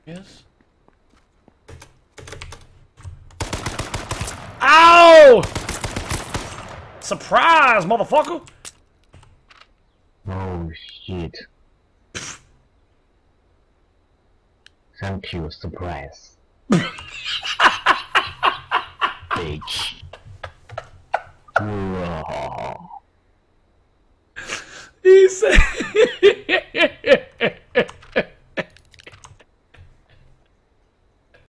Yes. Ow! Surprise, motherfucker! Oh shit. Thank you, surprise. Bitch. Whoa.